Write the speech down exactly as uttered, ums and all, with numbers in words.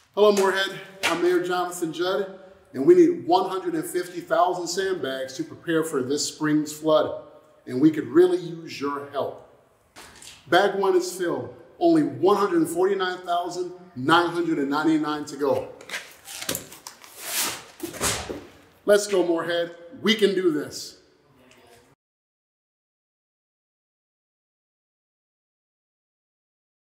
Hello, Moorhead. I'm Mayor Johnathan Judd, and we need one hundred fifty thousand sandbags to prepare for this spring's flood, and we could really use your help. Bag one is filled. Only one hundred forty-nine thousand nine hundred ninety-nine to go. Let's go, Moorhead. We can do this.